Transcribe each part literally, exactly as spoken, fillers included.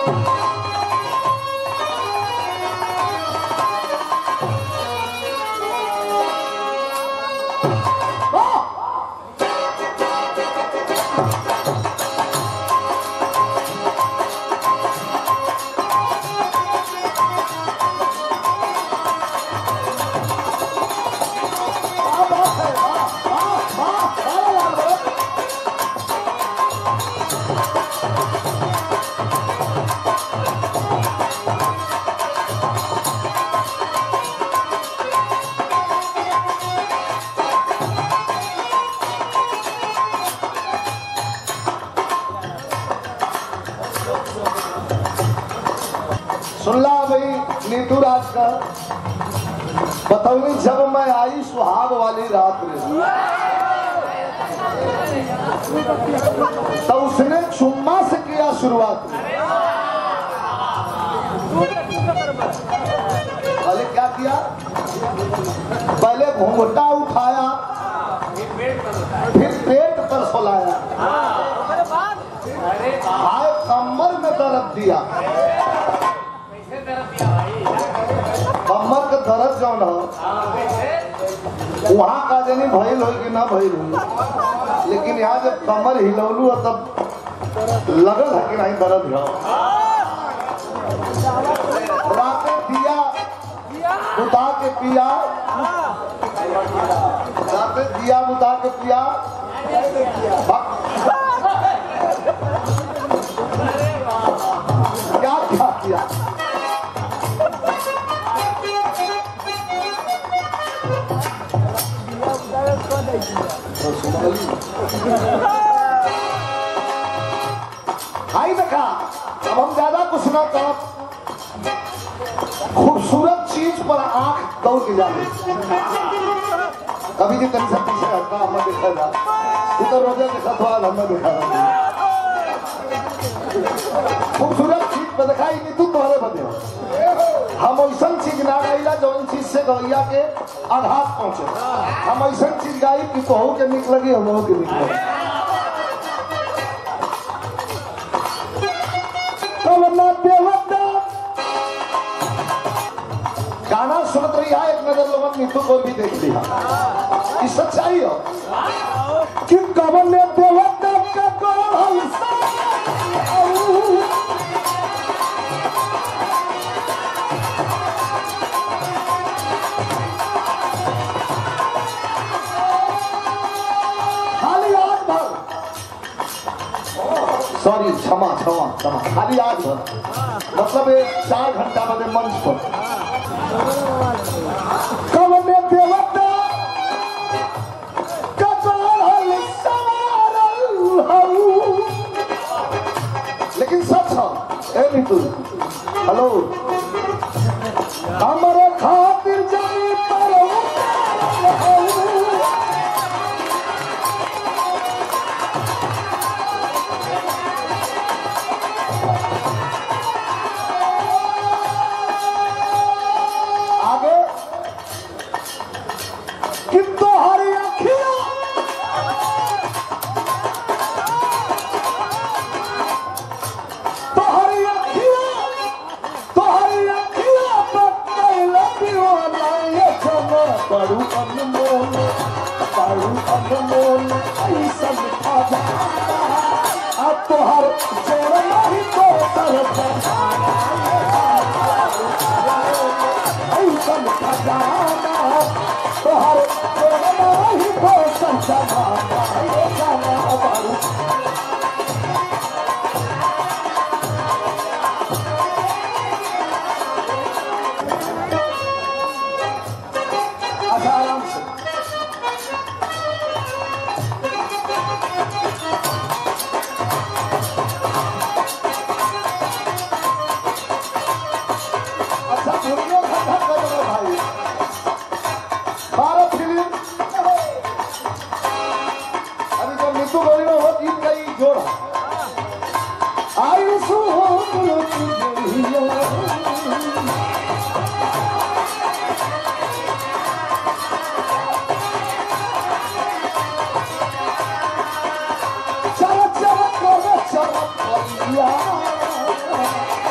सुनला भाई नीतू राज का बतौनी जब मैं आई सुहाग वाली रात में तो उसने चुम्मा से किया शुरुआत। पहले क्या किया? पहले घूंघटा उठाया, फिर पेट पर सुलाया, हाय कमर में दर्द दिया। कमर का दर्द जो न वहाँ का जनी भइल हो कि ना भइल हो, लेकिन यहाँ जब कमर हिलौलू तब लगल है कि नहीं दर्द हो। रात दिया बुता के पिया, रात दिया बुता के पिया, क्या क्या किया? आई देखा, अब हम ज्यादा कुछ ना कर, खूबसूरत चीज पर आंख दौड़ के जाने। कभी जी टेंशन पीछे हटता हमें देखा जा, तो रोजा देखा तो आज हमें देखा रहा। खूबसूरत चीज पर दिखाई नहीं तू तोहरे बदे हम ऐसा चीज ना गाइला जो चीज से गवैया के आघात पहुंचे। हम ऐसा चीज गाई कि तोहू के निक लगी हमहू के निक लगी। गाना सुनत रही है, एक नजर लोगन नीतू को भी देख लिया। ये सच्चाई हो कि कवन ने देवता का कौन सॉरी क्षमा क्षमा क्षमा खाली आज भर मतलब एक चार घंटा बजे मंच पर कवन ने देवता कपाल सवारल हूँ। लेकिन सच है ए नीतू, हेलो, हमारे खातिर जमी पर अब तो हर जोड़ नहीं तो ऐसा खजाना तो हर जोड़ नहीं तो संसार Yeah.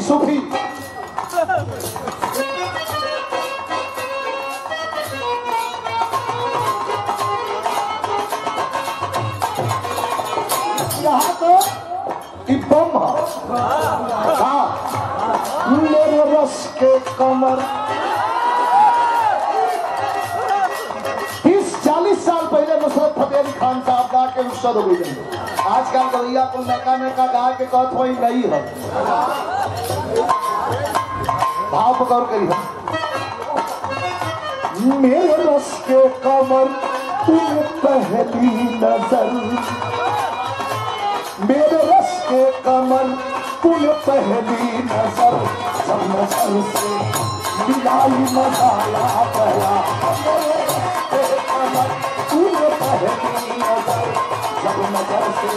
सूफी यहाँ तो बम है मेरे रस के कमर। तीस चालीस साल पहले नुसरत फतेह अली खान साहब गा के रुखसत हो गई। आजकल गवैया को नका नका गा के कहत वही नहीं है। भाव पकड़ करी है मेरे रस के कमर तुम पहली नजर। मेरे रस के कमर तुम पहली नजर जब नजर से मिलाई मजा आ गया। मेरे रस के कमर तुम पहली नजर जब नजर से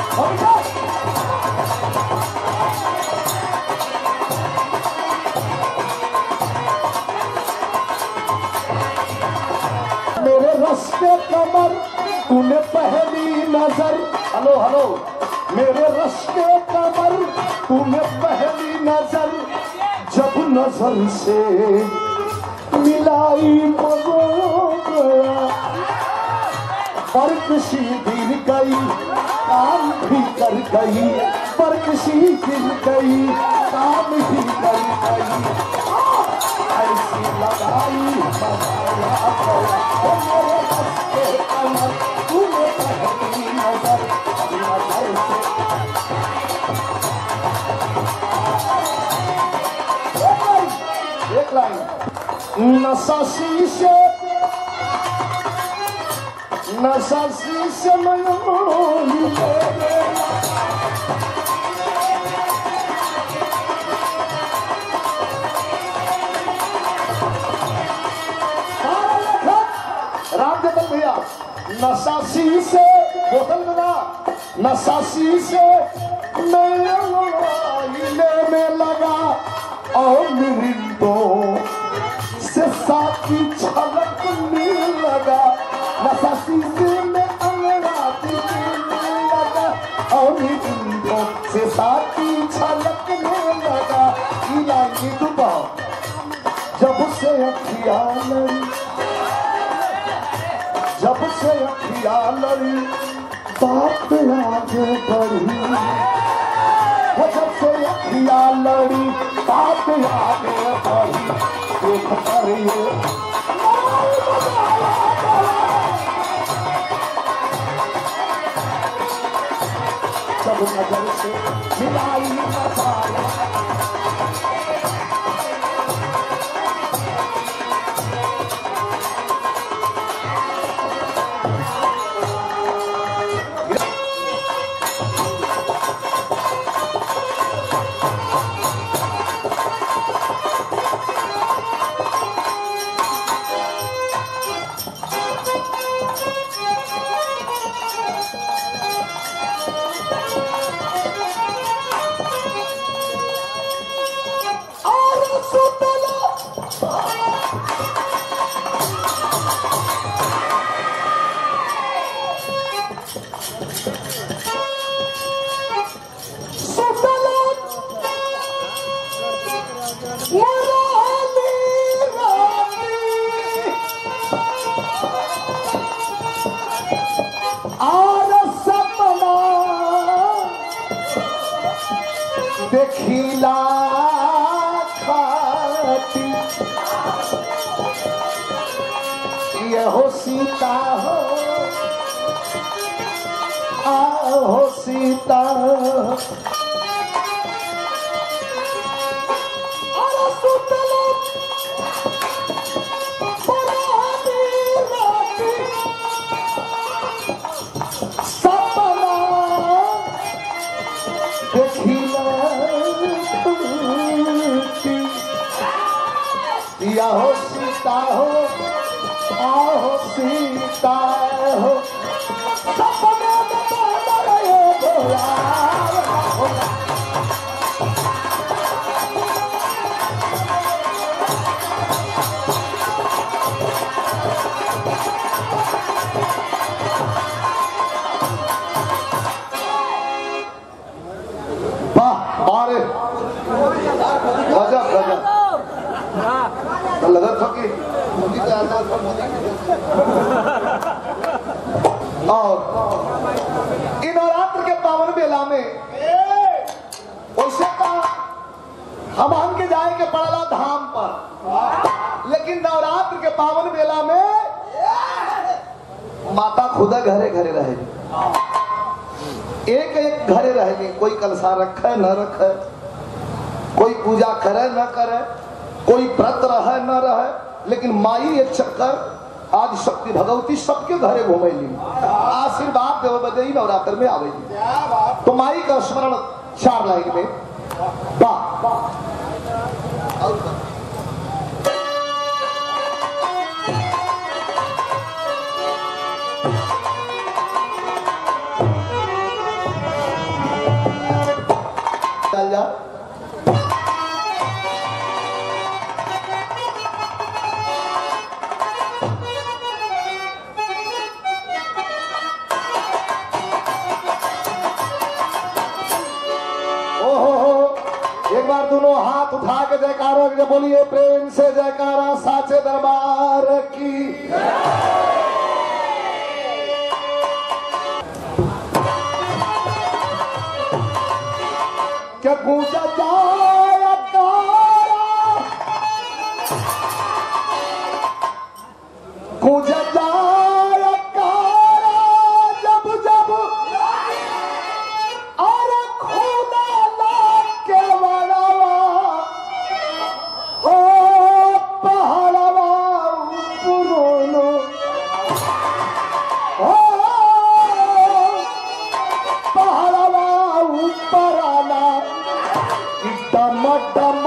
मेरे रस के कमर तूने पहली नजर। हेलो हेलो मेरे रस के कमर तूने पहली नजर जब नजर से मिलाई मजा गया। फर्क सी गिर गई काम भी कर गई। फर्क सी गिर गई काम भी कर गई। ऐसी लगाई लगाया गया मेरे रस के कमर तूने पहली नजर नजर से। एक लाइन नशा शीशे नशा शीशे में राम जतन भैया नशा शीशे बोतल में ना नशा शीशे में में लगा और मिरिंदों से साथी छलकने लगा। नशा शीशे में अंगड़ाती लगा और मिरिंदों से साथी छलकने लगा। इलाही दुबा जब से अखिया लड़ी जब से अखिया लड़ी बात आगे बढ़ी। जब से अखिया लड़ी बात आगे बढ़ी। देख कर ये जब नजर से मिलाई मसाला देखिला खाती ये हो सीता हो आहो सीता। अरे सुतलो पुरानी राती सपना देखिला या हो सीता हो आहो सीता हो सपने में बोल रहे भोला। वाह बारे लगा था कि मोदी का आता था मोदी और इन नवरात्र के पावन बेला में वैसे का हम हम के जाए के पड़ला धाम पर, लेकिन नवरात्र के पावन बेला में माता खुदा घरे घरे रहेगी, एक एक घरे रहेगी। कोई कलशा रखे न रखे, कोई पूजा करे न करे, कोई व्रत रहे न रहे, लेकिन माई एक चक्कर आदि शक्ति भगवती सबके घरे घूमेली, आशीर्वाद देव बदे नवरात्र में आवेगी। तो माई का स्मरण चार लाइन में वाह चल जा। एक बार दोनों हाथ उठा के जयकारा के बोलिए प्रेम से जयकारा साचे दरबार की। क्या पूजा जाया पूजा जाया जब जब और खुदा ला के वड़वा हो पहाड़वा पुरोनो हो पहाड़वा ऊपर आना डम डम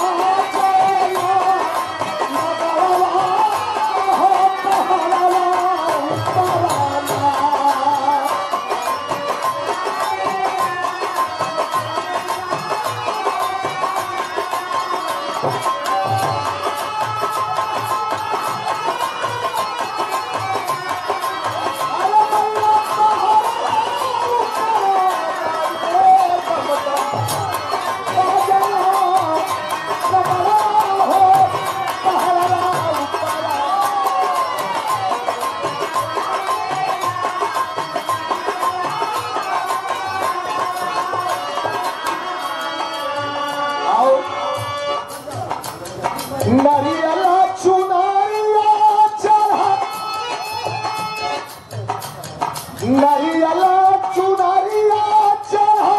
नरियला चुनरिया चढ़ा नरियला चुनरिया चढ़ा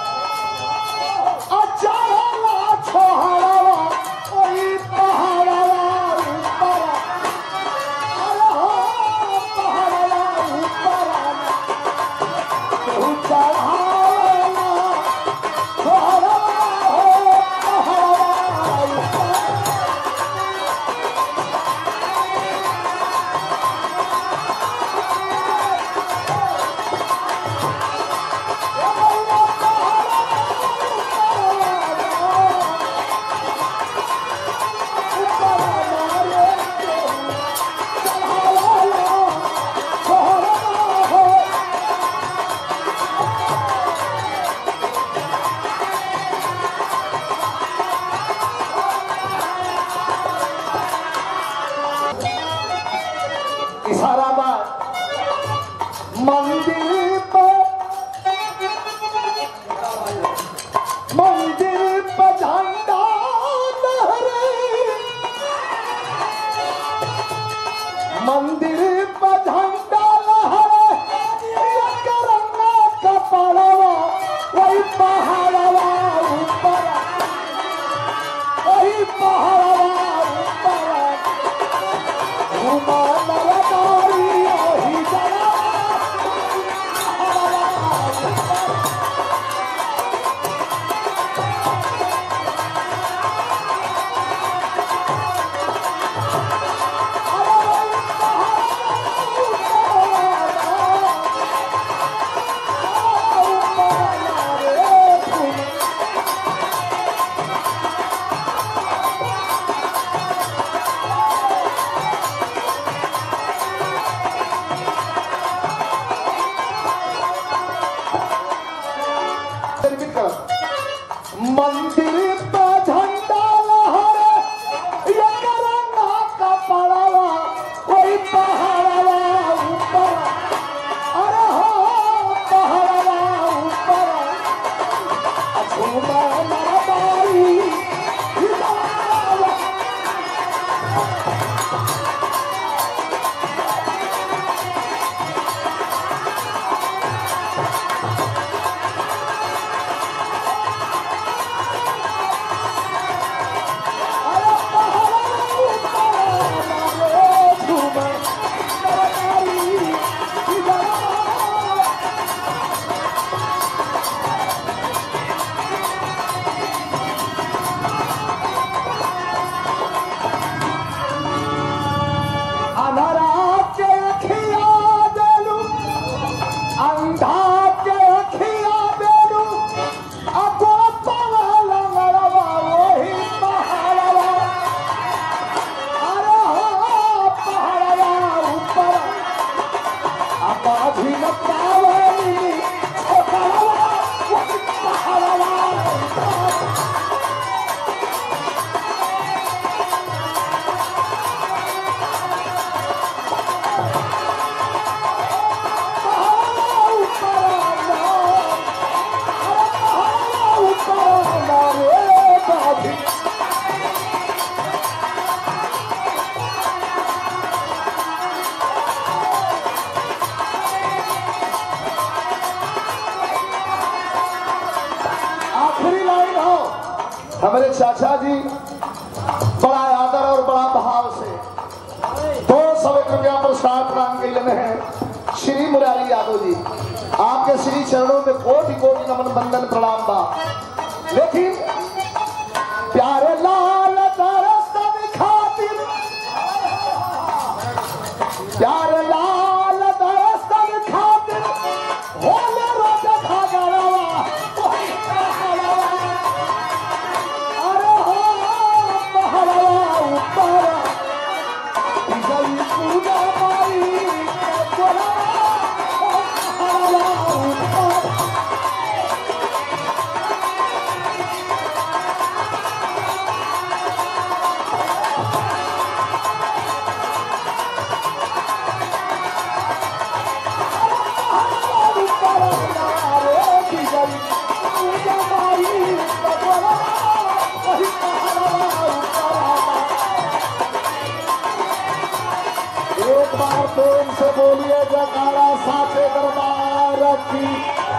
चढ़ला छोहरवा ओई पहाड़वा ऊपर अरे हो पहाड़वा ऊपर तू चढ़ाला छोहरवा हो पहाड़वा ऊपर। इशारा बात मंदिर पर मंदिर पर झंडा लहरे मंदिर पर झंडा लहरे करना कपड़वा वही पहाड़वा ऊपर वही पहाड़वा ऊपर घुमा नरनारी ओही जरा हमारे चाचा जी बड़ा आदर और बड़ा भाव से दो सौ एक रुपया पुरस्कार प्रदान कर हैं श्री मुरारी यादव जी। आपके श्री चरणों में कोटि कोटि नमन बंदन प्रणाम बा। लेकिन प्यारे लाल दरसन खातिर प्यारे लाल दरसन खातिर होले रोज खागरवा अरे हो पहरवा ऊपर गई पूजा मारी बोला पहरवा ऊपर एक बार प्रेम से बोलिए जयकारा साचे दरबार की।